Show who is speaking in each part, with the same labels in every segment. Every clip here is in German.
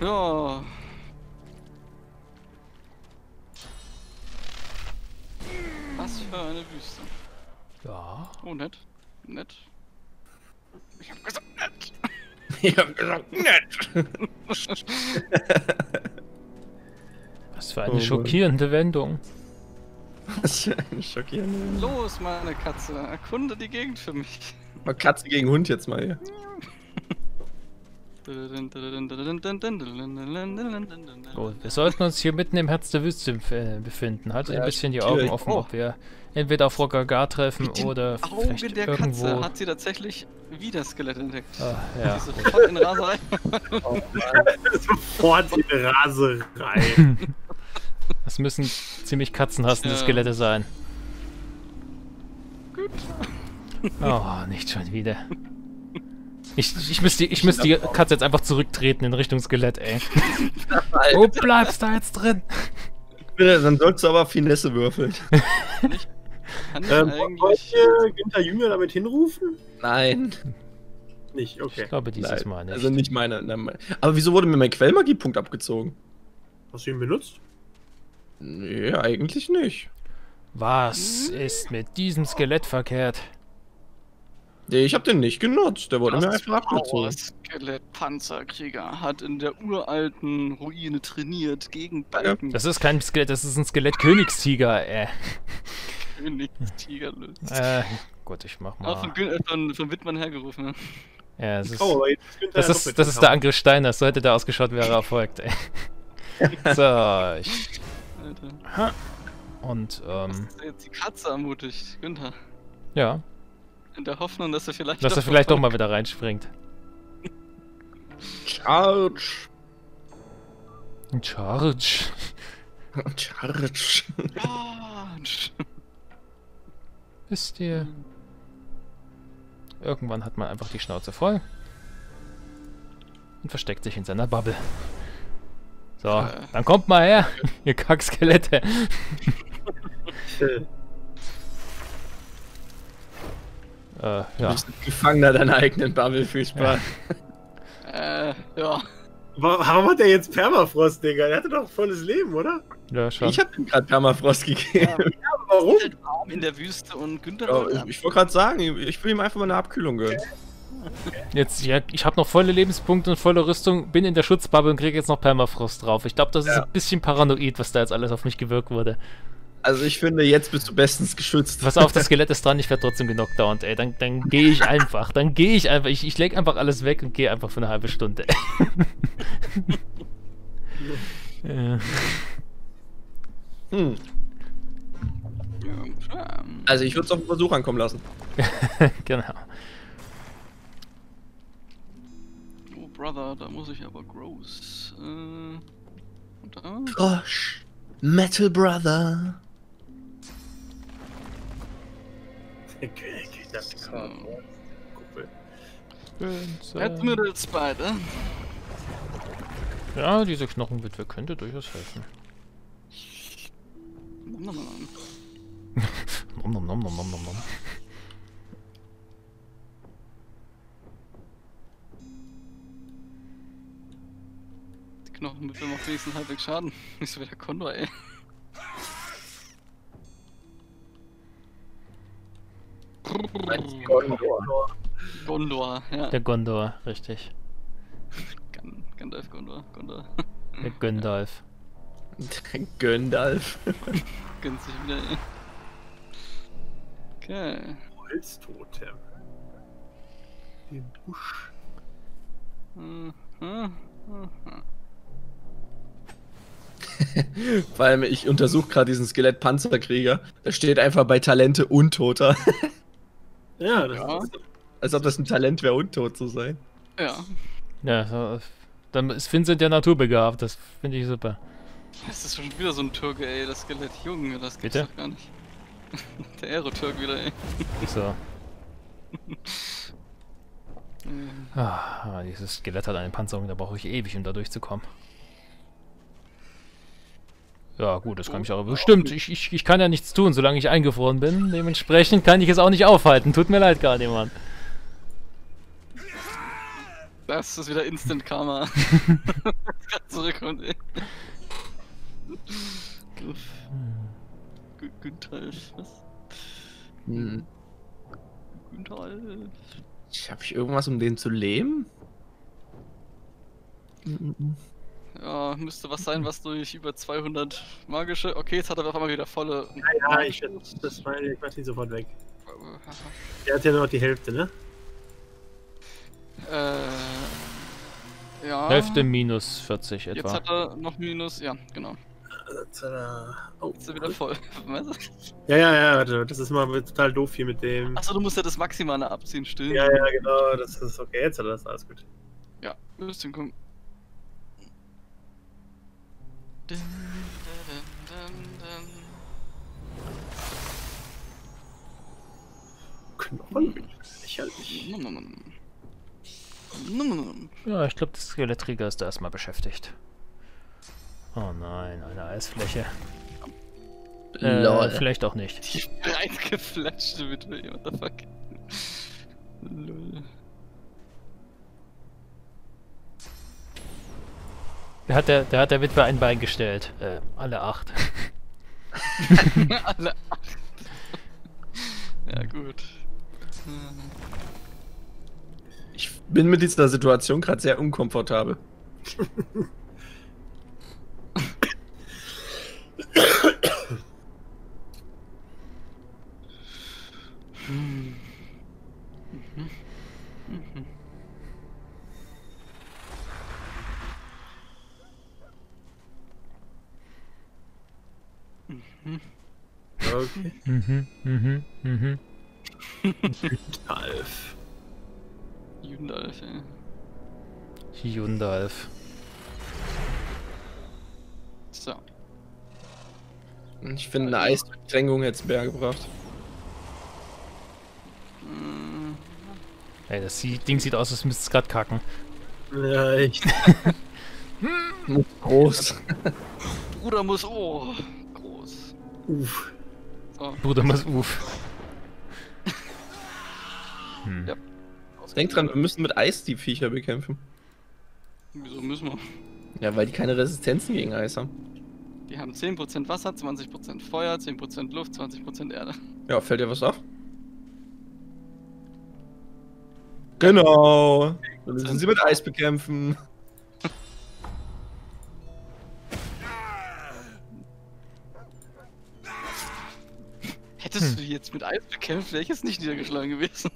Speaker 1: Ja. Was für eine Wüste.
Speaker 2: Ja.
Speaker 1: Oh, nett. Nett. Ich hab gesagt, nett.
Speaker 3: Ich hab gesagt, nett.
Speaker 2: Was für eine schockierende Wendung.
Speaker 3: Was für eine schockierende.
Speaker 1: Los, meine Katze, erkunde die Gegend für mich.
Speaker 3: Mal Katze gegen Hund jetzt mal hier.
Speaker 2: Oh, wir sollten uns hier mitten im Herz der Wüste befinden. Haltet ein bisschen die Augen offen, ob wir entweder auf Rockagar treffen oder
Speaker 1: Augen
Speaker 2: vielleicht
Speaker 1: der
Speaker 2: irgendwo...
Speaker 1: Katze hat sie tatsächlich wieder Skelett entdeckt.
Speaker 2: Ah, ja.
Speaker 1: Die sofort in Raserei.
Speaker 4: Sofort in Raserei.
Speaker 2: Das müssen ziemlich katzenhassende Skelette sein.
Speaker 1: Gut.
Speaker 2: Oh, nicht schon wieder. Ich müsste die Katze jetzt einfach zurücktreten in Richtung Skelett, ey. Wo bleibst du jetzt drin?
Speaker 3: Dann sollst du aber Finesse würfeln.
Speaker 1: Kann ich
Speaker 4: Wollt
Speaker 1: eigentlich...
Speaker 4: ihr Günther Jünger damit hinrufen?
Speaker 3: Nein.
Speaker 4: Nicht, okay.
Speaker 2: Ich glaube dieses Mal nicht.
Speaker 3: Also nicht meine. Aber wieso wurde mir mein Quellmagie-Punkt abgezogen?
Speaker 4: Hast du ihn benutzt?
Speaker 3: Nee, eigentlich nicht.
Speaker 2: Was ist mit diesem Skelett verkehrt?
Speaker 3: Nee, ich hab den nicht genutzt. Der wurde mir einfach abgezogen.
Speaker 1: Skelett-Panzerkrieger hat in der uralten Ruine trainiert gegen Balken.
Speaker 2: Das ist kein Skelett, das ist ein Skelett-Königstiger,
Speaker 1: Königstiger löst.
Speaker 2: Gut, ich mach
Speaker 1: Ah,
Speaker 2: mal.
Speaker 1: von Wittmann hergerufen.
Speaker 2: Ja, es ist,
Speaker 4: aber jetzt ist Günther
Speaker 2: das ist der Angriff Steiners. So hätte der ausgeschaut, wäre er erfolgt, ey. So, ich...
Speaker 1: Alter.
Speaker 2: Und,
Speaker 1: Hast du jetzt die Katze ermutigt, Günther?
Speaker 2: ja,
Speaker 1: In der Hoffnung, dass er vielleicht
Speaker 2: doch mal wieder reinspringt.
Speaker 3: Charge.
Speaker 2: Charge.
Speaker 3: Charge.
Speaker 2: Wisst ihr? Irgendwann hat man einfach die Schnauze voll und versteckt sich in seiner Bubble. So, dann kommt mal her, ihr Kackskelette. Ja.
Speaker 3: Du bist Gefangener deiner eigenen Bubble, viel Spaß.
Speaker 1: Ja.
Speaker 4: Warum hat der jetzt Permafrost, Digga? Der hatte doch volles Leben, oder?
Speaker 2: Ja, schon.
Speaker 3: Ich hab ihm gerade Permafrost gegeben.
Speaker 1: Ja.
Speaker 4: Warum?
Speaker 1: Halt warm in der Wüste und Günther...
Speaker 3: Ja, ich wollte gerade sagen, ich will ihm einfach mal eine Abkühlung gönnen.
Speaker 2: Jetzt, ja, ich habe noch volle Lebenspunkte und volle Rüstung, bin in der Schutzbubble und kriege jetzt noch Permafrost drauf. Ich glaube, das ist ein bisschen paranoid, was da jetzt alles auf mich gewirkt wurde.
Speaker 3: Also ich finde, jetzt bist du bestens geschützt.
Speaker 2: Pass auf, das Skelett ist dran, ich werde trotzdem genockt, ey. Dann gehe ich einfach. Ich leg einfach alles weg und gehe einfach für eine halbe Stunde. Ja.
Speaker 3: Also ich würde es auf den Versuch ankommen lassen.
Speaker 2: Genau.
Speaker 1: Oh, Brother, da muss ich aber groß. Und da?
Speaker 3: Frosch. Metal Brother.
Speaker 1: Admiral Spider.
Speaker 2: Ja, diese Knochenwitwe könnte durchaus helfen. Nom nom nom nom nom nom.
Speaker 1: Die Knochen mit macht wenigstens halbwegs Schaden. Nicht so wie der Kondor, ey. Gondor, ja.
Speaker 2: Der Gondor, richtig.
Speaker 1: Gandalf, Gondor.
Speaker 2: Der Gandalf.
Speaker 3: Gandalf.
Speaker 1: Gönnt sich wieder, ey. Okay.
Speaker 4: Holztotem. Den Busch.
Speaker 3: Vor allem, ich untersuche gerade diesen Skelett-Panzerkrieger. Da steht einfach bei Talente Untoter.
Speaker 4: Ja, das
Speaker 1: Ja.
Speaker 4: ist...
Speaker 3: Als ob das ein Talent wäre, untot zu sein.
Speaker 1: Ja.
Speaker 2: Ja, so, dann ist Vincent ja naturbegabt, das finde ich super.
Speaker 1: Das ist schon wieder so ein Türke, ey. Das Skelett. Junge, das gibt's
Speaker 2: Bitte?
Speaker 1: doch gar nicht. Der Aero-Türk wieder, ey.
Speaker 2: So. Dieses Skelett hat eine Panzerung, da brauche ich ewig, um da durchzukommen. Ja gut, das kann mich auch... Bestimmt, ich kann ja nichts tun, solange ich eingefroren bin. Dementsprechend kann ich es auch nicht aufhalten. Tut mir leid, Guardian.
Speaker 1: Das ist wieder Instant Karma. gerade zurückkommt, ey. Uff. Günther, was?
Speaker 3: Hm.
Speaker 1: Günther.
Speaker 3: Hab ich irgendwas, um den zu leben?
Speaker 1: Ja, müsste was sein, was durch über 200 magische. Okay, jetzt hat er auf einmal wieder volle.
Speaker 4: Ja, ich mach die sofort weg. Der hat ja nur noch die Hälfte, ne?
Speaker 1: Ja.
Speaker 2: Hälfte minus 40 etwa.
Speaker 1: Jetzt hat er noch minus. Ja, genau.
Speaker 4: Oh.
Speaker 1: Jetzt ist er wieder voll. Was?
Speaker 4: Ja, warte, das ist mal total doof hier mit dem.
Speaker 1: Achso, du musst ja das Maximale abziehen, stimmt.
Speaker 4: Ja, genau, das ist okay. Jetzt hat er das, alles gut.
Speaker 1: Ja, müsste hinkommen. Dun, dun,
Speaker 4: Knochen? Lächerlich.
Speaker 1: dun, dun.
Speaker 2: Ja, ich glaube, das Skelettträger ist da erstmal beschäftigt. Oh nein, eine Eisfläche.
Speaker 3: Lol.
Speaker 2: Vielleicht auch nicht.
Speaker 1: Die reingeflatschte Witwe, what the fuck. Lol.
Speaker 2: Der hat der Witwe ein Bein gestellt. Alle 8.
Speaker 1: Alle 8. Ja, gut.
Speaker 3: Ich bin mit dieser Situation gerade sehr unkomfortabel.
Speaker 4: Okay. Alf.
Speaker 1: Jundalf, ey.
Speaker 2: Hyundalf.
Speaker 1: So.
Speaker 3: Ich finde, eine Eisdurchdrängung hätte es mehr gebracht.
Speaker 2: Ey, das Ding sieht aus, als müsste es gerade kacken.
Speaker 4: Ja, echt.
Speaker 3: Groß.
Speaker 1: Bruder muss. Oh, groß.
Speaker 4: Uff.
Speaker 1: So.
Speaker 2: Bruder muss uff.
Speaker 1: Ja.
Speaker 3: Denk dran, wir müssen mit Eis die Viecher bekämpfen.
Speaker 1: Wieso müssen wir?
Speaker 3: Ja, weil die keine Resistenzen gegen Eis haben.
Speaker 1: Die haben 10% Wasser, 20% Feuer, 10% Luft, 20% Erde.
Speaker 3: Ja, fällt dir was auf? Genau. Dann müssen sie mit Eis bekämpfen.
Speaker 1: Hättest du die jetzt mit Eis bekämpft, wäre ich jetzt nicht niedergeschlagen gewesen.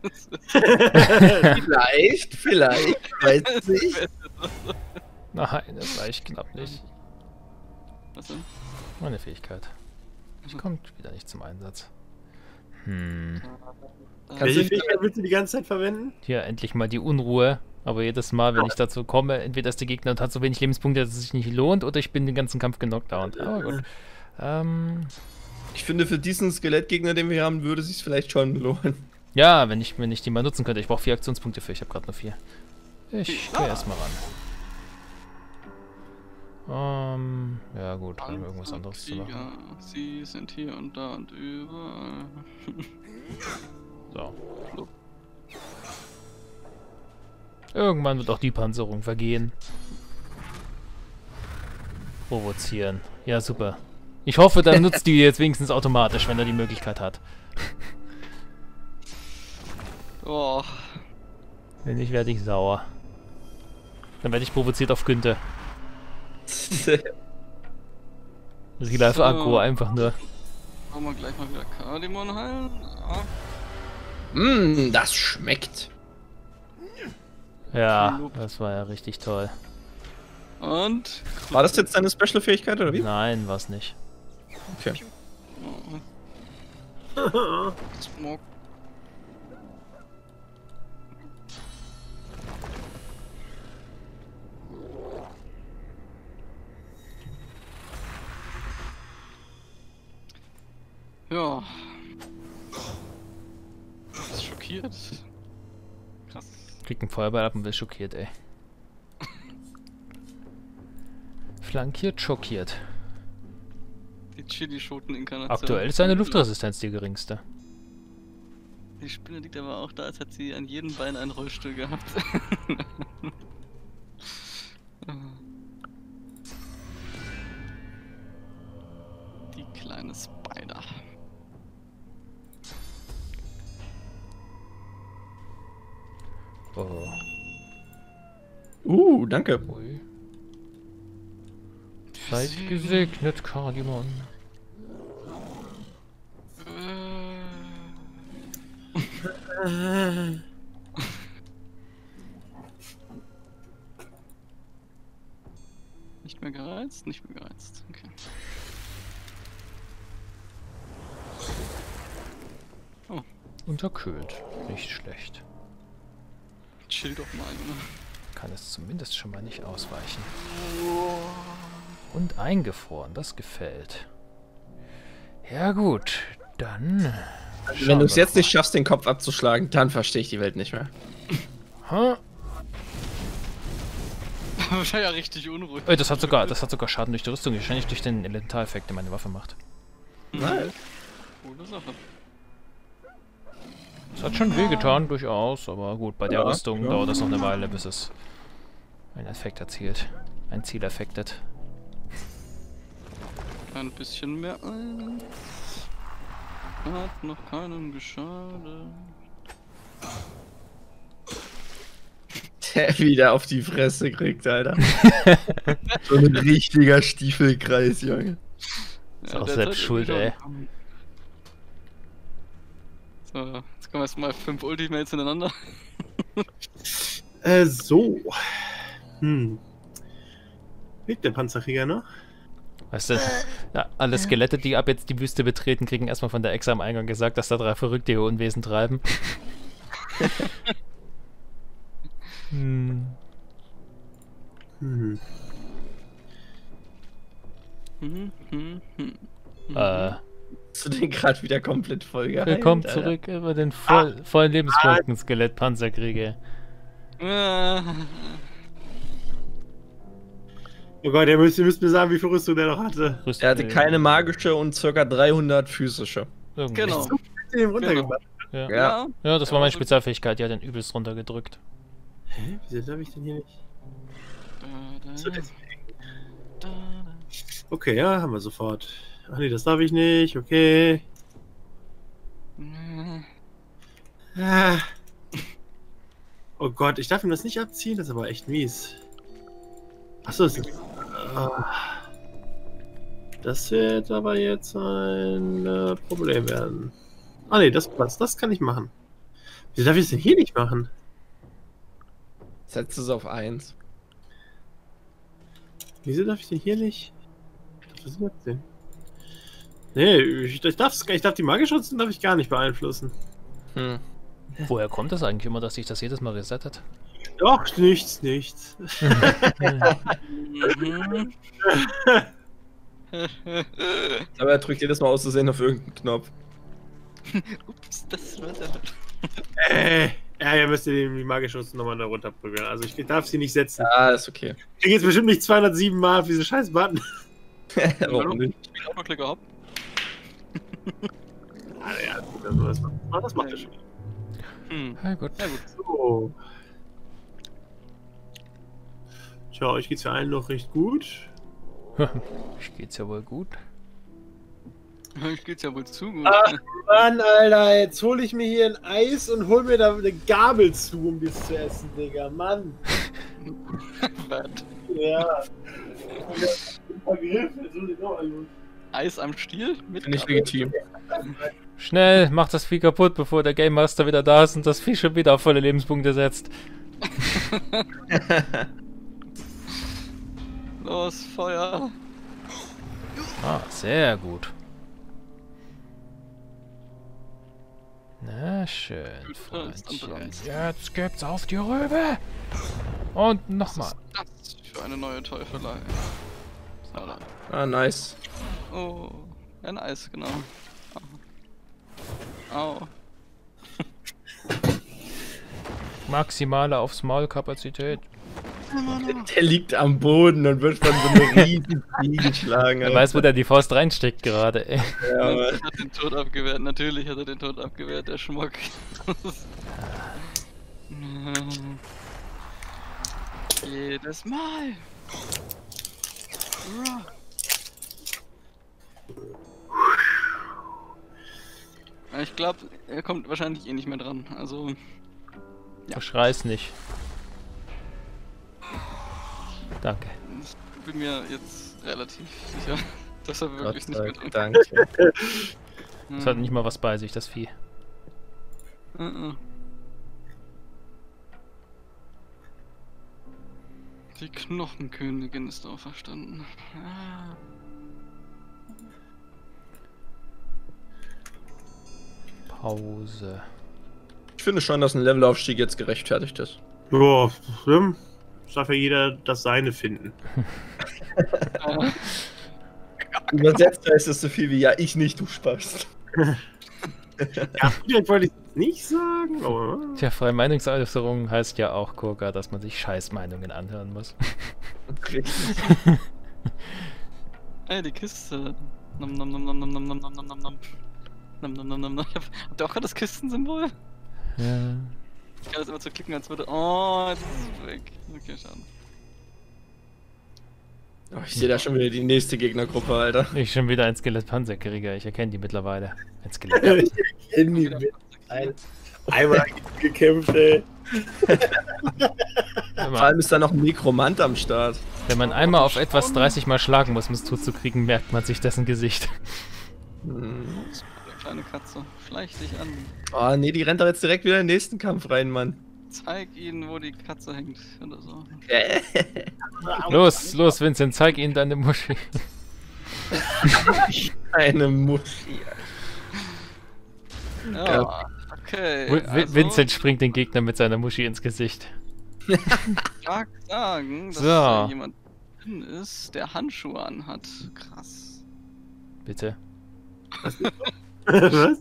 Speaker 3: Vielleicht, weiß nicht.
Speaker 2: Nein, das reicht knapp nicht.
Speaker 1: Was denn?
Speaker 2: Meine Fähigkeit. Ich kommt wieder nicht zum Einsatz.
Speaker 4: Welche Fähigkeit willst du die ganze Zeit verwenden?
Speaker 2: Hier endlich mal die Unruhe. Aber jedes Mal, wenn ich dazu komme, entweder ist der Gegner und hat so wenig Lebenspunkte, dass es sich nicht lohnt, oder ich bin den ganzen Kampf genockdownt. Aber gut.
Speaker 3: Ich finde, für diesen Skelettgegner, den wir haben, würde es sich vielleicht schon lohnen.
Speaker 2: Ja, wenn ich die mal nutzen könnte. Ich brauche 4 Aktionspunkte für. Ich habe gerade nur 4. Ich gehe erstmal ran. Ja gut, haben wir irgendwas anderes zu machen.
Speaker 1: Sie sind hier und da und überall.
Speaker 2: So. Irgendwann wird auch die Panzerung vergehen. Provozieren. Ja, super. Ich hoffe, dann nutzt die jetzt wenigstens automatisch, wenn er die Möglichkeit hat.
Speaker 1: Oh.
Speaker 2: Wenn nicht, werde ich sauer. Dann werde ich provoziert auf Günther. Real Life Aggro, einfach nur.
Speaker 1: Wollen wir gleich mal wieder Kardemon heilen? Ja.
Speaker 3: Das schmeckt.
Speaker 2: Ja, das war ja richtig toll.
Speaker 1: Und?
Speaker 3: War das jetzt deine Special-Fähigkeit oder wie?
Speaker 2: Nein, war's nicht.
Speaker 3: Okay.
Speaker 1: Smoke. Ja. Das ist schockiert. Krass.
Speaker 2: Kriegt einen Feuerball ab und wird schockiert, ey. Flankiert, schockiert.
Speaker 1: Die Chili-Schoten-Inkarnation.
Speaker 2: Aktuell ist seine Luftresistenz die geringste.
Speaker 1: Die Spinne liegt aber auch da, als hätte sie an jedem Bein einen Rollstuhl gehabt.
Speaker 3: Danke.
Speaker 2: Ui. Seid gesegnet, Kardimon.
Speaker 1: Nicht mehr gereizt? Nicht mehr gereizt. Okay. Oh,
Speaker 2: Unterkühlt. Nicht schlecht.
Speaker 1: chill doch mal, Junge.
Speaker 2: Kann es zumindest schon mal nicht ausweichen. Und eingefroren, das gefällt. Ja gut, dann...
Speaker 3: Wenn du es jetzt nicht schaffst, den Kopf abzuschlagen, dann verstehe ich die Welt nicht mehr.
Speaker 2: Ha?
Speaker 1: War ja richtig unruhig.
Speaker 2: Das hat sogar Schaden durch die Rüstung, wahrscheinlich durch den Elementareffekt, den meine Waffe macht.
Speaker 3: Nein.
Speaker 1: Coole Sache.
Speaker 2: Es hat schon wehgetan, durchaus, aber gut, bei der Rüstung dauert das noch eine Weile, bis es einen Effekt erzielt. Ein Ziel effektet.
Speaker 1: Ein bisschen mehr ein. Hat noch keinem geschadet.
Speaker 3: Der wieder auf die Fresse kriegt, Alter. So ein richtiger Stiefelkreis, Junge.
Speaker 2: Ist auch selbst schuld, ey.
Speaker 1: So, jetzt kommen erstmal 5 Ultimates hintereinander.
Speaker 4: So. Liegt der Panzerkrieger noch?
Speaker 2: Weißt du, ja, alle Skelette, die ab jetzt die Wüste betreten, kriegen erstmal von der Exa am Eingang gesagt, dass da 3 Verrückte ihr Unwesen treiben.
Speaker 3: Hast du den gerade wieder komplett voll geheilt,
Speaker 2: Willkommen
Speaker 3: Alter?
Speaker 2: zurück über den vollen Lebenspunkten, Skelett-Panzerkrieger.
Speaker 4: Oh Gott, ihr müsst mir sagen, wie viel Rüstung der noch hatte.
Speaker 3: Er hatte keine magische und ca. 300 physische.
Speaker 2: Irgendwie.
Speaker 1: Genau.
Speaker 4: Den runtergemacht.
Speaker 2: Ja.
Speaker 3: Ja.
Speaker 2: Ja, das war meine Spezialfähigkeit, die hat den übelst runtergedrückt.
Speaker 4: Hä? Wieso darf ich denn hier nicht? So, deswegen. Okay, ja, haben wir sofort. Ach nee, das darf ich nicht, okay. Ah. Oh Gott, ich darf ihm das nicht abziehen, das ist aber echt mies. Achso, das wird aber jetzt ein Problem werden. Ah nee, das kann ich machen. Wieso darf ich es denn hier nicht machen?
Speaker 3: Setz es auf 1.
Speaker 4: Wieso darf ich den hier nicht? Was ist das denn? Nee, ich darf die magische Rüstung darf ich gar nicht beeinflussen.
Speaker 2: Woher kommt das eigentlich immer, dass sich das jedes Mal resettet?
Speaker 4: Doch, nichts.
Speaker 3: Aber er drückt jedes Mal auszusehen auf irgendeinen Knopf.
Speaker 1: Ups, das war der.
Speaker 4: Ja, ihr müsst die magische Rüstung nochmal da runterprügeln. Also ich darf sie nicht setzen.
Speaker 3: Ja, ist okay.
Speaker 4: Ich krieg jetzt bestimmt nicht 207 Mal auf diese scheiß Button.
Speaker 3: Warum nicht?
Speaker 1: Ich bin auch noch Klicker ab.
Speaker 4: Das macht er schon.
Speaker 2: Ja, gut.
Speaker 1: Ja, gut.
Speaker 4: So. Tja, euch geht's ja allen noch recht gut.
Speaker 2: Ich geht's ja wohl gut.
Speaker 1: Ich geht's ja wohl zu gut.
Speaker 4: Ach Mann, Alter, jetzt hol ich mir hier ein Eis und hol mir da eine Gabel zu, um das zu essen, Digga. Mann. Ja.
Speaker 1: Eis am Stiel? Mit
Speaker 3: Finde ich
Speaker 1: Gabel.
Speaker 3: legitim.
Speaker 2: Schnell, mach das Vieh kaputt, bevor der Game Master wieder da ist und das Vieh schon wieder auf volle Lebenspunkte setzt.
Speaker 1: Los, Feuer.
Speaker 2: Ah, sehr gut. Na schön, Freundchen. Jetzt gibt's auf die Rübe. Und nochmal.
Speaker 1: Was ist das für eine neue Teufelei? Salat.
Speaker 3: Ah, nice.
Speaker 1: Oh, ein Eis, genau. Au.
Speaker 2: Maximale aufs Maul Kapazität.
Speaker 3: Der liegt am Boden und wird von so einer riesigen Fliege geschlagen.
Speaker 2: Er weiß, wo der die Faust reinsteckt gerade, ey.
Speaker 3: Ja,
Speaker 1: Er hat den Tod abgewehrt, natürlich hat er den Tod abgewehrt, der Schmuck. Jedes Mal. Ich glaube, er kommt wahrscheinlich eh nicht mehr dran. Also,
Speaker 2: Verschrei's nicht. Danke.
Speaker 1: Ich bin mir jetzt relativ sicher, dass er wirklich
Speaker 3: Gott
Speaker 1: nicht
Speaker 3: sei
Speaker 1: mehr drin
Speaker 3: Dank.
Speaker 2: Es hat nicht mal was bei sich, das Vieh.
Speaker 1: Die Knochenkönigin ist auferstanden. Ah.
Speaker 2: Pause.
Speaker 3: Ich finde schon, dass ein Levelaufstieg jetzt gerechtfertigt ist.
Speaker 4: Ja, stimmt. Darf ja jeder das Seine finden.
Speaker 3: Übersetzt heißt das so viel wie, ja, ich nicht, du Spaß.
Speaker 4: Ja, vielleicht wollte ich es nicht sagen, aber...
Speaker 2: Tja, freie Meinungsäußerung heißt ja auch, Kurka, dass man sich Scheißmeinungen anhören muss.
Speaker 3: Richtig.
Speaker 1: Ey, die Kiste. Nom nom nom nom nom nom nom nom nom nom nom. Nom nom nom nom nom. Habt ihr auch gerade das Kistensymbol?
Speaker 2: Ja.
Speaker 1: Ich kann das immer so klicken, als würde... Oh, jetzt ist es weg. Okay, schade.
Speaker 3: Oh, ich sehe da schon wieder die nächste Gegnergruppe, Alter.
Speaker 2: Ich schon wieder ein Skelett-Panzerkrieger, ich erkenne die mittlerweile. Ein Skelett.
Speaker 4: Ich kenn die mit. Einmal gekämpft, ey.
Speaker 3: Vor allem ist da noch ein Nekromant am Start.
Speaker 2: Wenn man einmal auf etwas 30 Mal schlagen muss, um es tot zu kriegen, merkt man sich dessen Gesicht.
Speaker 3: Hm.
Speaker 1: Kleine Katze, schleich dich an.
Speaker 3: Oh nee, die rennt doch jetzt direkt wieder in den nächsten Kampf rein, Mann.
Speaker 1: Zeig ihnen, wo die Katze hängt oder so.
Speaker 2: Los, los, Vincent, zeig ihnen deine Muschi.
Speaker 3: Eine Muschi.
Speaker 1: Ja, okay. Also,
Speaker 2: Vincent springt den Gegner mit seiner Muschi ins Gesicht.
Speaker 1: stark sagen, dass
Speaker 2: So.
Speaker 1: da jemand drin ist, der Handschuhe anhat. Krass.
Speaker 2: Bitte.
Speaker 4: Was?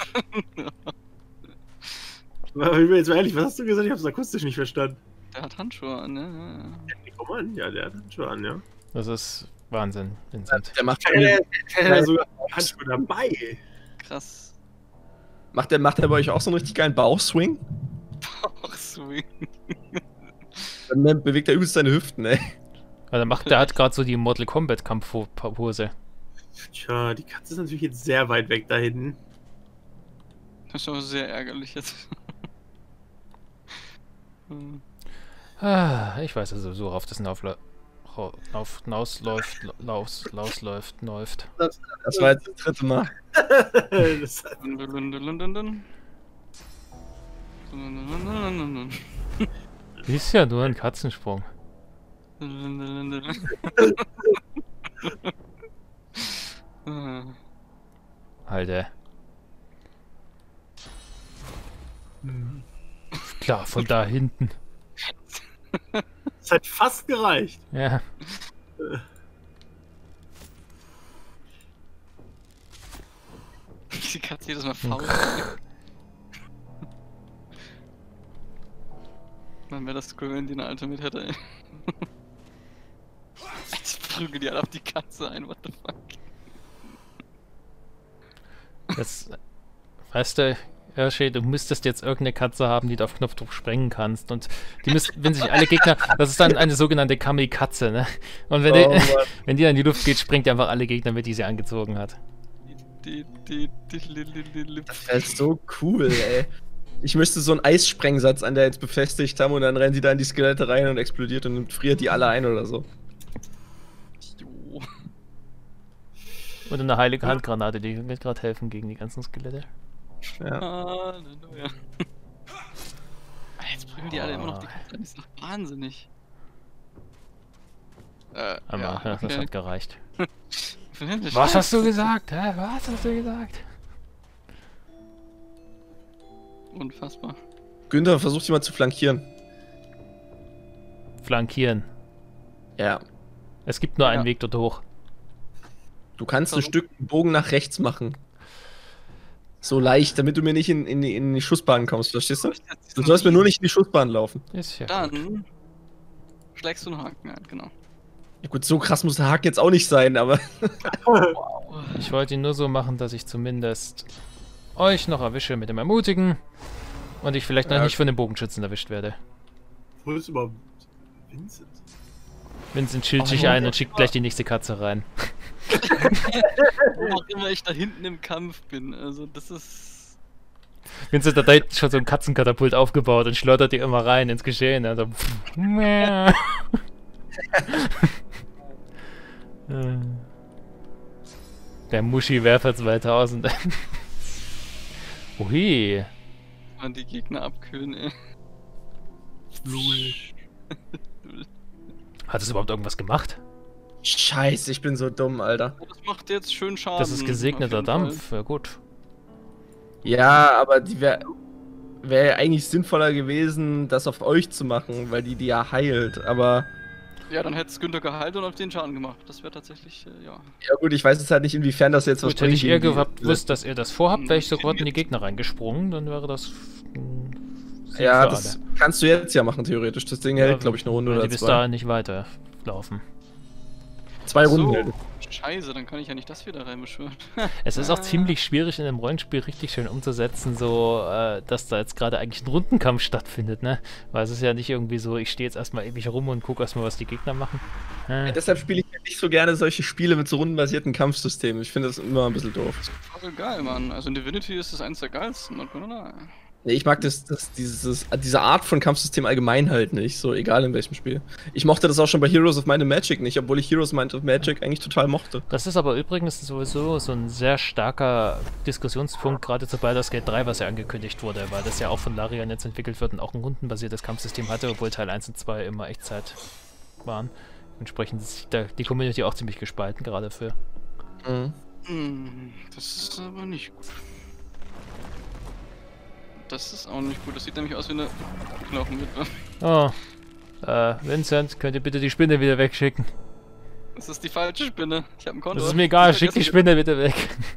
Speaker 4: Ich bin jetzt mal ehrlich, was hast du gesagt? Ich hab's akustisch nicht verstanden.
Speaker 1: Der hat Handschuhe an, ne?
Speaker 4: Komm an, ja, der hat schon an, ja.
Speaker 2: Das ist Wahnsinn, Vincent.
Speaker 3: Der macht
Speaker 4: Ja, sogar Handschuhe dabei.
Speaker 1: Krass.
Speaker 3: macht der bei euch auch so einen richtig geilen Bauchswing?
Speaker 1: Ach, sweet.
Speaker 3: Dann bewegt er übelst seine Hüften, ey.
Speaker 2: Der hat gerade so die Mortal Kombat Kampfpose.
Speaker 4: Tja, die Katze ist natürlich jetzt sehr weit weg da hinten.
Speaker 1: Das ist aber sehr ärgerlich jetzt. Hm.
Speaker 2: Ah, ich weiß also so, worauf das läuft.
Speaker 3: Das war jetzt das dritte Mal.
Speaker 4: Das hat
Speaker 2: Ist ja nur ein Katzensprung. Alter. Klar, von da hinten.
Speaker 4: das hat fast gereicht.
Speaker 2: Ja.
Speaker 1: Die Katze jedes Mal faul. Man wäre das cool, wenn die eine alte mit hätte, ey. Jetzt prügeln die alle auf die Katze ein, what the fuck.
Speaker 2: Das, weißt du, Hershey, du müsstest jetzt irgendeine Katze haben, die du auf Knopfdruck sprengen kannst. Und die müssen, wenn sich alle Gegner, das ist dann eine sogenannte Kamikaze, ne? Und wenn, wenn die dann in die Luft geht, sprengt die einfach alle Gegner mit, die sie angezogen hat.
Speaker 3: Das wäre so cool, ey. Ich müsste so einen Eissprengsatz an der jetzt befestigt haben und dann rennen sie da in die Skelette rein und explodiert und friert die alle ein oder so.
Speaker 1: Jo.
Speaker 2: Oder eine heilige Handgranate, die wird gerade helfen gegen die ganzen Skelette.
Speaker 3: Ja.
Speaker 1: Halleluja. Jetzt prügeln die alle immer noch die Katze an, das ist doch wahnsinnig.
Speaker 2: Aber ja, das hat gereicht.
Speaker 1: Was
Speaker 2: Was hast du gesagt? Hä? Was hast du gesagt?
Speaker 1: Unfassbar.
Speaker 3: Günther, versuch dich mal zu flankieren.
Speaker 2: Flankieren.
Speaker 3: Ja.
Speaker 2: Es gibt nur einen
Speaker 1: Ja.
Speaker 2: Weg dort hoch.
Speaker 3: Du kannst ein Stück Bogen nach rechts machen. So leicht, damit du mir nicht in die Schussbahn kommst, verstehst du? Du sollst mir nur nicht in die Schussbahn laufen.
Speaker 2: Ist ja gut.
Speaker 1: Dann schlägst du einen Haken ein, genau.
Speaker 3: Ja gut, so krass muss der Haken jetzt auch nicht sein, aber...
Speaker 2: Ich wollte ihn nur so machen, dass ich zumindest euch noch erwische mit dem Ermutigen und ich vielleicht noch
Speaker 3: Ja.
Speaker 2: nicht von den Bogenschützen erwischt werde.
Speaker 4: Wo ist überhaupt Vincent?
Speaker 2: Vincent chillt sich ein und schickt gleich die nächste Katze rein.
Speaker 1: Wo auch immer ich da hinten im Kampf bin, also das ist...
Speaker 2: Vincent hat da hinten schon so ein Katzenkatapult aufgebaut und schleudert die immer rein ins Geschehen. Also, Der Muschi-Werfer 2000. Ui.
Speaker 1: Und die Gegner abkühlen, ey.
Speaker 2: Hat es überhaupt irgendwas gemacht?
Speaker 3: Scheiße, ich bin so dumm, Alter.
Speaker 1: Das macht jetzt schön Schaden.
Speaker 2: Das ist gesegneter
Speaker 1: auf jeden Fall.
Speaker 2: Dampf. Ja, gut.
Speaker 3: Ja, aber die wäre ja eigentlich sinnvoller gewesen, das auf euch zu machen, weil die ja heilt. Aber
Speaker 1: Ja, dann hätte es Günther geheilt und auf den Schaden gemacht. Das wäre tatsächlich, ja.
Speaker 3: ja gut, ich weiß jetzt halt nicht, inwiefern das jetzt was
Speaker 2: Gut, hätte ich eher
Speaker 3: gegen die-
Speaker 2: gewusst, dass ihr das vorhabt, wäre ich sofort in die Gegner reingesprungen, dann wäre das. Sieg
Speaker 3: Ja,
Speaker 2: für
Speaker 3: das
Speaker 2: alle.
Speaker 3: kannst du jetzt ja machen, theoretisch. Das Ding hält, glaube ich, eine Runde
Speaker 2: Wenn
Speaker 3: oder
Speaker 2: die bis
Speaker 3: zwei.
Speaker 2: dahin nicht weiterlaufen.
Speaker 3: 2 Runden
Speaker 1: So,
Speaker 3: hält.
Speaker 1: Scheiße, dann kann ich ja nicht das wieder reinbeschwören.
Speaker 2: Es ist auch ziemlich schwierig in einem Rollenspiel richtig schön umzusetzen, so dass da jetzt gerade eigentlich ein Rundenkampf stattfindet, ne? Weil es ist ja nicht irgendwie so, ich stehe jetzt erstmal ewig rum und gucke erstmal, was die Gegner machen.
Speaker 3: Deshalb spiele ich nicht so gerne solche Spiele mit so rundenbasierten Kampfsystemen. Ich finde das immer ein bisschen doof.
Speaker 1: Voll geil, Mann. Also in Divinity ist das eins der geilsten. Not gonna lie.
Speaker 3: Nee, ich mag diese Art von Kampfsystem allgemein halt nicht, so egal in welchem Spiel. Ich mochte das auch schon bei Heroes of Might and Magic nicht, obwohl ich Heroes of Might and Magic eigentlich total mochte.
Speaker 2: Das ist aber übrigens sowieso so ein sehr starker Diskussionspunkt, gerade zu Baldur's Gate 3, was ja angekündigt wurde, weil das ja auch von Larian jetzt entwickelt wird und auch ein rundenbasiertes Kampfsystem hatte, obwohl Teil 1 und 2 immer Echtzeit waren. Entsprechend ist die Community auch ziemlich gespalten, gerade für.
Speaker 1: Das ist aber nicht gut. Das ist auch nicht gut. Das sieht nämlich aus wie eine Knochenwitwe.
Speaker 2: Oh, Vincent, könnt ihr bitte die Spinne wieder wegschicken?
Speaker 1: Das ist die falsche Spinne. Ich habe ein Konto.
Speaker 2: Das ist mir egal, schick die Spinne bitte weg.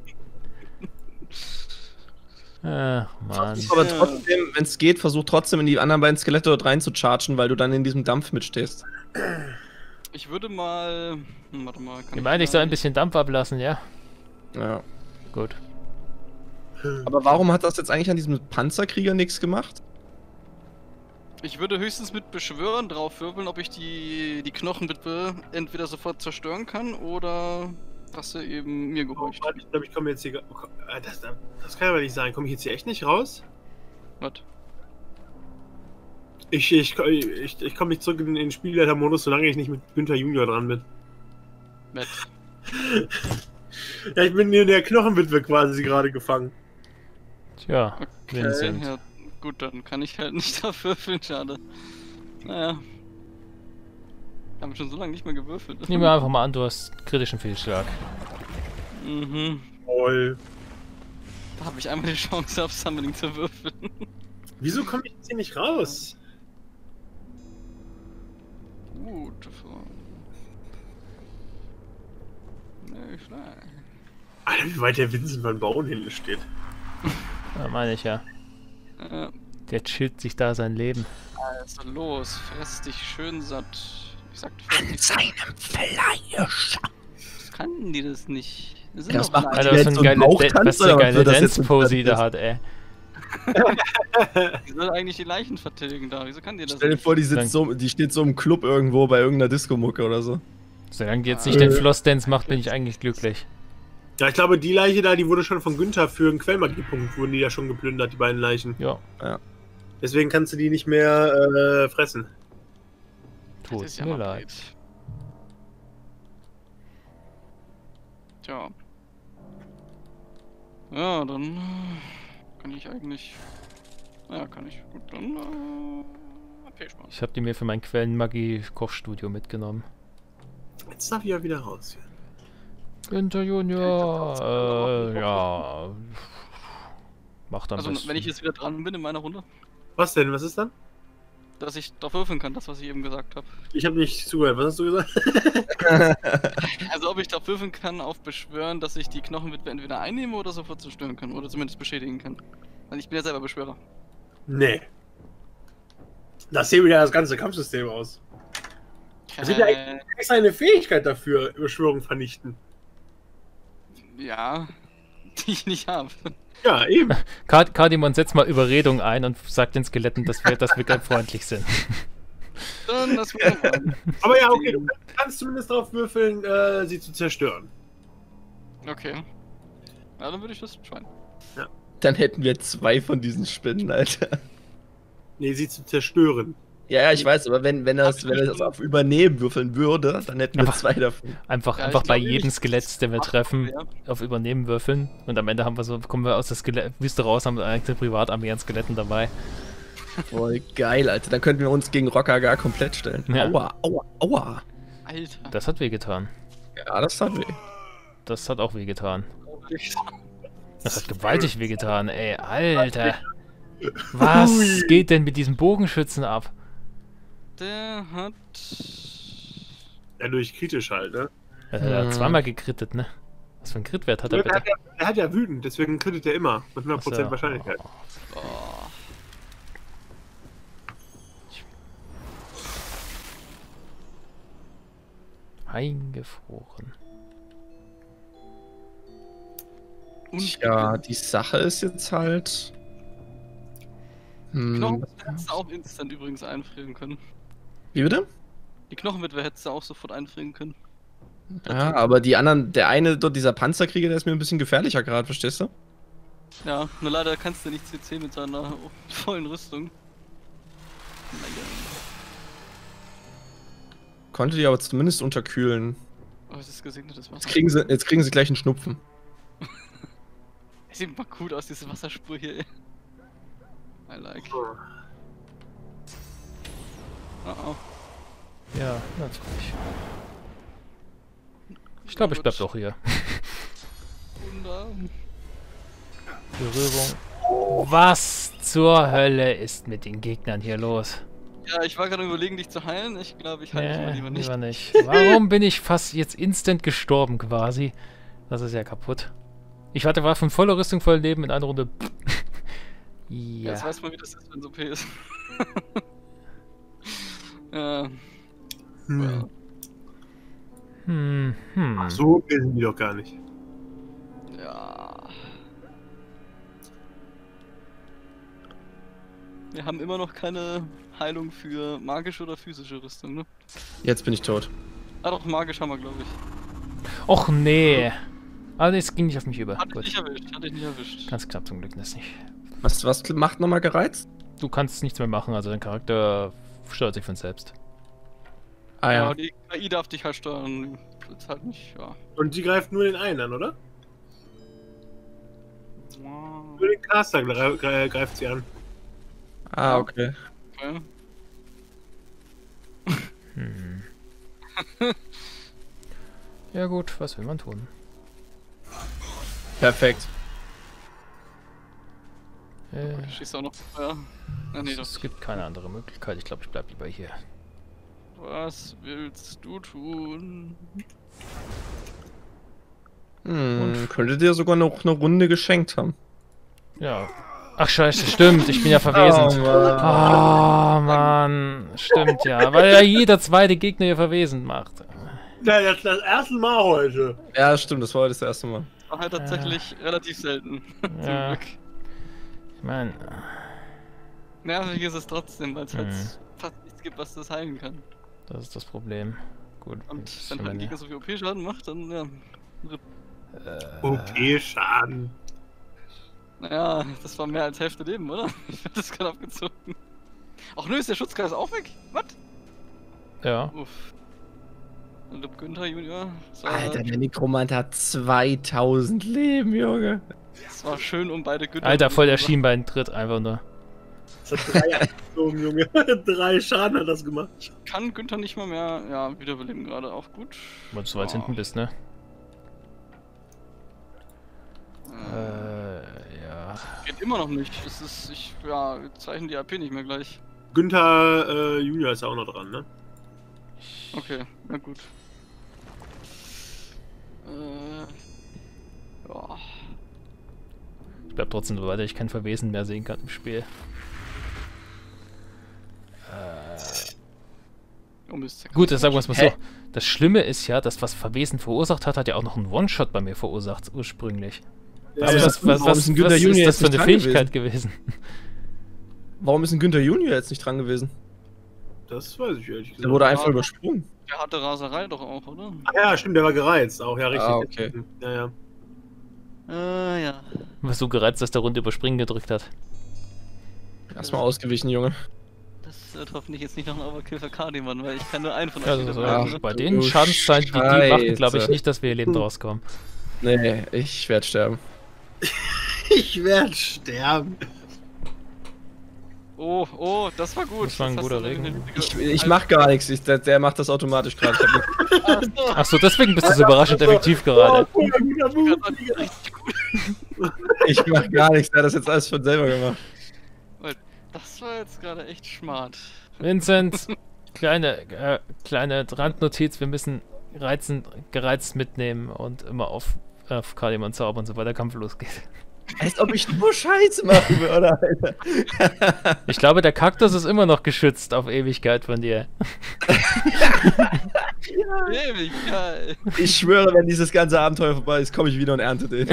Speaker 2: Ach, Mann.
Speaker 3: Aber trotzdem, wenn es geht, versuch trotzdem in die anderen beiden Skelette dort rein zu chargen, weil du dann in diesem Dampf mitstehst.
Speaker 1: Ich würde mal... Warte mal.
Speaker 2: Ich meine, ich soll ein bisschen Dampf ablassen, ja?
Speaker 3: Ja.
Speaker 2: Gut.
Speaker 3: Aber warum hat das jetzt eigentlich an diesem Panzerkrieger nichts gemacht?
Speaker 1: Ich würde höchstens mit Beschwören drauf wirbeln, ob ich die Knochenwitwe entweder sofort zerstören kann oder dass sie eben mir gehorcht.
Speaker 4: Ich glaube, ich komme jetzt hier. Das kann aber nicht sein. Komme ich jetzt hier echt nicht raus?
Speaker 1: Was?
Speaker 4: Ich komme nicht zurück in den Spielleitermodus, solange ich nicht mit Günther Junior dran bin.
Speaker 1: Matt.
Speaker 4: Ja, ich bin in der Knochenwitwe quasi gerade gefangen.
Speaker 2: Tja,
Speaker 1: Okay,
Speaker 2: Vincent.
Speaker 1: ja, gut, dann kann ich halt nicht drauf würfeln, schade. Naja. Haben wir schon so lange nicht mehr gewürfelt.
Speaker 2: Nehmen wir einfach mal an, du hast kritischen Fehlschlag.
Speaker 1: Mhm.
Speaker 4: Toll.
Speaker 1: Da habe ich einmal die Chance, auf Summoning zu würfeln.
Speaker 4: Wieso komme ich jetzt hier nicht raus?
Speaker 1: Gute Frage. Nee, schlecht.
Speaker 4: Alter, wie weit der Vincent van Bauen hinten steht.
Speaker 2: Ja, meine ich ja. Der chillt sich da sein Leben.
Speaker 1: Also los, fress dich schön satt. Ich sagte, fress dich satt.
Speaker 3: Seinem Fleisch.
Speaker 1: Kann die das nicht? Das sind
Speaker 3: Das
Speaker 1: doch
Speaker 3: macht
Speaker 2: Alter,
Speaker 3: die
Speaker 2: was
Speaker 3: jetzt
Speaker 2: für
Speaker 3: so
Speaker 2: eine
Speaker 3: einen
Speaker 2: geile,
Speaker 3: Bauchtanz,
Speaker 2: was für eine
Speaker 3: oder was
Speaker 2: geile
Speaker 3: wird das jetzt
Speaker 2: Dance-Pose die
Speaker 3: mit
Speaker 2: da hat, ey.
Speaker 1: Die soll eigentlich die Leichen vertilgen da. Wieso kann die das
Speaker 3: Stell dir
Speaker 1: nicht?
Speaker 3: vor, die steht so im Club irgendwo bei irgendeiner Disco-Mucke oder so.
Speaker 2: Solange die jetzt nicht den Floss-Dance macht, bin ich eigentlich glücklich.
Speaker 4: Ja, ich glaube, die Leiche da, die wurde schon von Günther für einen Quellmagiepunkt, wurden die ja schon geplündert, die beiden Leichen.
Speaker 2: Ja,
Speaker 4: Deswegen kannst du die nicht mehr fressen.
Speaker 1: Das
Speaker 2: tut
Speaker 1: ist ja
Speaker 2: mir
Speaker 1: mal
Speaker 2: leid.
Speaker 1: blöd. Tja. Ja, dann kann ich eigentlich... Ja, kann ich. Gut, dann viel Spaß.
Speaker 2: Ich habe die mir für mein Quellenmagie-Kochstudio mitgenommen.
Speaker 4: Jetzt darf ich ja wieder raus.
Speaker 2: Günther Junior, ja. Macht am
Speaker 1: Also,
Speaker 2: besten.
Speaker 1: wenn ich jetzt wieder dran bin in meiner Runde,
Speaker 4: Was denn? Was ist dann?
Speaker 1: dass ich drauf würfeln kann, das, was ich eben gesagt habe.
Speaker 4: Ich habe nicht zugehört. Was hast du gesagt?
Speaker 1: Also, ob ich drauf würfeln kann, auf Beschwören, dass ich die Knochenwitwe entweder einnehme oder sofort zerstören kann. Oder zumindest beschädigen kann. Weil ich bin ja selber Beschwörer.
Speaker 4: Nee. Das sieht wieder das ganze Kampfsystem aus. Es gibt ja extra eine Fähigkeit dafür, Überschwörung vernichten.
Speaker 1: Ja, die ich nicht habe.
Speaker 4: Ja, eben.
Speaker 2: Kardimon, setz mal Überredung ein und sag den Skeletten, dass wir freundlich sind.
Speaker 1: Dann lass mich mal.
Speaker 4: Aber ja, okay, du kannst zumindest darauf würfeln, sie zu zerstören.
Speaker 1: Okay. Ja, dann würde ich das schwein.
Speaker 3: Dann hätten wir 2 von diesen Spinnen, Alter.
Speaker 4: Nee, sie zu zerstören.
Speaker 3: Ja, ich weiß, aber wenn er das auf Übernehmen würfeln würde, dann hätten wir 2 davon.
Speaker 2: Einfach
Speaker 1: Ja,
Speaker 2: bei
Speaker 1: ich glaube,
Speaker 2: jedem
Speaker 1: ich-
Speaker 2: Skelett, den wir treffen,
Speaker 1: Ja.
Speaker 2: auf Übernehmen würfeln. Und am Ende kommen wir aus der Wüste raus, haben eine eigene Privatarmee an Skeletten dabei.
Speaker 3: Voll geil, Alter. Dann könnten wir uns gegen Rokkagar komplett stellen.
Speaker 2: Ja.
Speaker 3: Aua, aua, aua.
Speaker 1: Alter.
Speaker 2: Das hat wehgetan.
Speaker 3: Ja, das tat weh.
Speaker 2: Das hat auch wehgetan. Das hat gewaltig wehgetan, ey, Alter. Was geht denn mit diesem Bogenschützen ab?
Speaker 1: Der hat.
Speaker 4: Ja, durch kritisch halt, ne?
Speaker 2: Er hat zweimal gekrittet, ne? Was für ein Crit-Wert hat er bitte?
Speaker 4: Er hat ja wütend, deswegen krittet er immer. Mit 100%
Speaker 2: Ach so.
Speaker 4: Wahrscheinlichkeit.
Speaker 1: Oh.
Speaker 2: Eingefroren.
Speaker 3: Ja, die Sache ist jetzt halt.
Speaker 1: Knochenwitwe hättest du auch instant übrigens einfrieren können.
Speaker 3: Wie bitte?
Speaker 1: Die Knochenwitwe hättest du auch sofort einfrieren können.
Speaker 3: Ja, aber die anderen, der eine dort, dieser Panzerkrieger, der ist mir ein bisschen gefährlicher gerade, verstehst du?
Speaker 1: Ja, nur leider kannst du nicht CC mit seiner vollen Rüstung. Naja.
Speaker 3: Konnte die aber zumindest unterkühlen.
Speaker 1: Oh, es ist gesegnetes Wasser.
Speaker 3: Jetzt kriegen sie gleich einen Schnupfen.
Speaker 1: Es sieht mal gut aus, diese Wasserspur hier, ey. I like. Oh oh.
Speaker 2: Ja, natürlich. Ich glaube, ich bleib doch hier.
Speaker 1: Wunder.
Speaker 2: Berührung. Was zur Hölle ist mit den Gegnern hier los?
Speaker 1: Ja, ich war gerade überlegen, dich zu heilen. Ich glaube, ich heile dich mal lieber nicht.
Speaker 2: Lieber nicht. Warum bin ich fast jetzt instant gestorben quasi? Das ist ja kaputt. Ich war von voller Rüstung, voller Leben in einer Runde. Ja.
Speaker 1: Jetzt weiß man, wie das ist, wenn es OP ist. Ja.
Speaker 4: Hm.
Speaker 2: Hm.
Speaker 4: Ach so, wir sind die doch gar nicht.
Speaker 1: Ja. Wir haben immer noch keine Heilung für magische oder physische Rüstung, ne?
Speaker 3: Jetzt bin ich tot.
Speaker 1: Ah doch, magisch haben wir, glaube ich.
Speaker 2: Och nee. Aber es ging nicht auf mich über.
Speaker 1: Hatte ich
Speaker 2: Gut.
Speaker 1: nicht erwischt, hatte ich nicht erwischt.
Speaker 2: Ganz knapp zum Glück das nicht.
Speaker 3: Was macht nochmal gereizt?
Speaker 2: Du kannst nichts mehr machen, also dein Charakter steuert sich von selbst.
Speaker 3: Ah
Speaker 1: Ja,
Speaker 3: ja.
Speaker 1: die KI darf dich halt steuern. Jetzt halt nicht, ja.
Speaker 4: Und die greift nur den einen an, oder?
Speaker 1: Wow.
Speaker 4: Nur den Caster greift sie an.
Speaker 3: Ah, okay.
Speaker 1: Okay.
Speaker 2: Hm. Ja gut, was will man tun?
Speaker 3: Perfekt.
Speaker 1: Schießt auch noch Feuer. Ah, nee,
Speaker 2: Es
Speaker 1: doch.
Speaker 2: gibt keine andere Möglichkeit. Ich glaube, ich bleib lieber hier.
Speaker 1: Was willst du tun?
Speaker 3: Könntet ihr sogar noch eine Runde geschenkt haben.
Speaker 2: Ja. Ach scheiße, stimmt. Ich bin ja verwesend. Oh Mann. Stimmt ja. Weil ja jeder zweite Gegner hier verwesend macht.
Speaker 4: Ja, das ist das erste Mal heute.
Speaker 3: Ja, stimmt, das war heute das erste Mal.
Speaker 1: War halt tatsächlich relativ selten.
Speaker 2: Ja.
Speaker 1: Zum Glück.
Speaker 2: Ich meine,
Speaker 1: Nervig ist es trotzdem, weil es halt
Speaker 2: Mhm.
Speaker 1: fast nichts gibt, was das heilen kann.
Speaker 2: das ist das Problem. Gut.
Speaker 1: Und
Speaker 2: jetzt
Speaker 1: wenn
Speaker 2: haben
Speaker 1: halt ein
Speaker 2: wir
Speaker 1: Gegner so viel OP-Schaden macht, dann ja.
Speaker 4: Okay, Schaden.
Speaker 1: Naja, das war mehr als Hälfte Leben, oder? Ich hab das gerade abgezogen. Ach nö, ist der Schutzkreis auch weg? Was?
Speaker 2: Ja.
Speaker 1: Uff. Und Lip Günther Junior.
Speaker 3: Alter, der Nekromant hat 2000 Leben, Junge.
Speaker 1: Das war schön um beide Günther.
Speaker 2: Alter, voll der Schienbeintritt, einfach nur.
Speaker 4: Das hat 3 abgezogen, Junge. 3 Schaden hat das gemacht.
Speaker 1: Kann Günther nicht mal mehr, ja, wiederbeleben gerade auch gut.
Speaker 2: Weil du so weit hinten bist, ne? Ja.
Speaker 1: Geht immer noch nicht. Es ist, ja, wir zeichnen die AP nicht mehr gleich.
Speaker 4: Günther Junior ist ja auch noch dran, ne?
Speaker 1: Okay, na gut. Ja.
Speaker 2: Ich bleib trotzdem so weiter, ich kein Verwesen mehr sehen kann im Spiel.
Speaker 1: Oh Mist.
Speaker 2: Gut, das sagen wir es mal so.
Speaker 3: Hä?
Speaker 2: Das Schlimme ist ja, dass was Verwesen verursacht hat, hat ja auch noch einen One-Shot bei mir verursacht, ursprünglich.
Speaker 4: Ja,
Speaker 3: Aber
Speaker 4: ja.
Speaker 3: warum ist ein Günther Junior
Speaker 2: ist das
Speaker 3: jetzt
Speaker 2: für
Speaker 3: nicht
Speaker 2: eine
Speaker 3: dran
Speaker 2: Fähigkeit gewesen?
Speaker 3: Warum ist ein Günther Junior jetzt nicht dran gewesen?
Speaker 4: Das weiß ich ehrlich
Speaker 3: Der
Speaker 4: gesagt.
Speaker 3: wurde einfach übersprungen.
Speaker 1: Der hatte Raserei doch auch, oder?
Speaker 4: Ach ja, stimmt, der war gereizt auch, ja, richtig.
Speaker 3: Ah, okay.
Speaker 4: Ja, ja.
Speaker 1: Ja.
Speaker 2: Was so gereizt, dass der Runde überspringen gedrückt hat.
Speaker 3: Erstmal ausgewichen, Junge.
Speaker 1: Das das wird hoffentlich jetzt nicht noch ein Overkill für Kardemon, weil ich kann nur einen von euch
Speaker 2: Also,
Speaker 1: wieder
Speaker 2: so,
Speaker 1: behalten.
Speaker 2: bei
Speaker 3: du
Speaker 2: den Schadenszahlen, die die machen, glaube ich
Speaker 3: Scheiße.
Speaker 2: nicht, dass wir hier lebend rauskommen.
Speaker 3: Nee, ich werde sterben.
Speaker 4: Ich werde sterben.
Speaker 1: Oh, oh, das war gut.
Speaker 2: Das war ein
Speaker 1: hast
Speaker 2: guter
Speaker 1: du
Speaker 2: Regen.
Speaker 3: Ich mach gar nichts. Der macht das automatisch gerade.
Speaker 2: Achso, deswegen bist du so überraschend effektiv gerade.
Speaker 4: Oh, guter Move.
Speaker 1: Richtig gut.
Speaker 3: Ich mach gar nichts. Der hat das jetzt alles von selber gemacht.
Speaker 1: Das war jetzt gerade echt smart.
Speaker 2: Vincent, kleine Randnotiz, wir müssen gereizt mitnehmen und immer auf Kardemon zaubern, sobald der Kampf losgeht.
Speaker 3: Als ob ich nur Scheiße machen würde, Alter.
Speaker 2: Ich glaube, der Kaktus ist immer noch geschützt auf Ewigkeit von dir.
Speaker 1: Ewig geil.
Speaker 3: Ich schwöre, wenn dieses ganze Abenteuer vorbei ist, komme ich wieder und ernte den.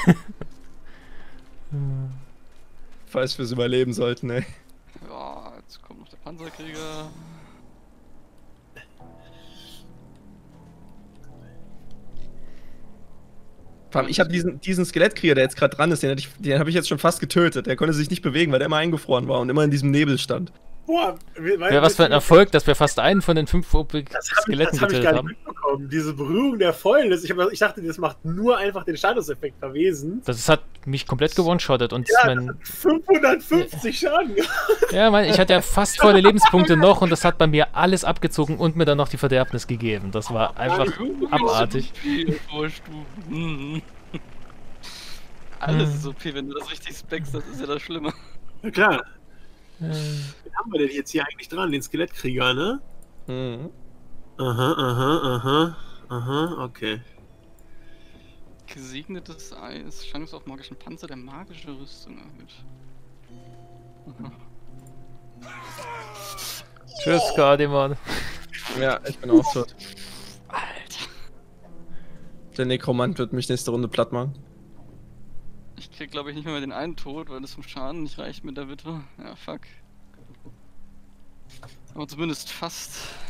Speaker 3: Falls wir es überleben sollten, ey.
Speaker 1: Ja, jetzt kommt noch der Panzerkrieger.
Speaker 3: Vor allem, ich habe diesen Skelettkrieger, der jetzt gerade dran ist, den habe ich jetzt schon fast getötet. Der konnte sich nicht bewegen, weil der immer eingefroren war und immer in diesem Nebel stand.
Speaker 4: Boah,
Speaker 2: Ja, was für ein Erfolg, dass wir fast einen von den 5 Skeletten
Speaker 4: das hab ich
Speaker 2: getötet
Speaker 4: gar nicht
Speaker 2: haben.
Speaker 4: mitbekommen. Diese Berührung der Fäule, ich dachte, das macht nur einfach den Statuseffekt verwesen.
Speaker 2: Das hat mich komplett gewone-shottet und
Speaker 4: Ja,
Speaker 2: mein,
Speaker 4: 550 Schaden gemacht.
Speaker 2: ja, ich hatte ja fast volle Lebenspunkte noch und das hat bei mir alles abgezogen und mir dann noch die Verderbnis gegeben. Das war einfach abartig.
Speaker 1: Mhm. Alles ist OP, wenn du das richtig speckst, das ist ja das Schlimme.
Speaker 4: Na klar. Wen haben wir denn jetzt hier eigentlich dran? Den Skelettkrieger, ne?
Speaker 3: Mhm.
Speaker 4: Aha, okay.
Speaker 1: Gesegnetes Eis, Chance auf magischen Panzer, der magische Rüstung erhöht. Aha.
Speaker 2: Tschüss, Kardemon.
Speaker 3: Ja, ich bin auch tot.
Speaker 1: Alter.
Speaker 3: Der Nekromant wird mich nächste Runde platt machen.
Speaker 1: Ich krieg glaube ich nicht mehr den einen Tod, weil das vom Schaden nicht reicht mit der Witwe. Ja, fuck. Aber zumindest fast.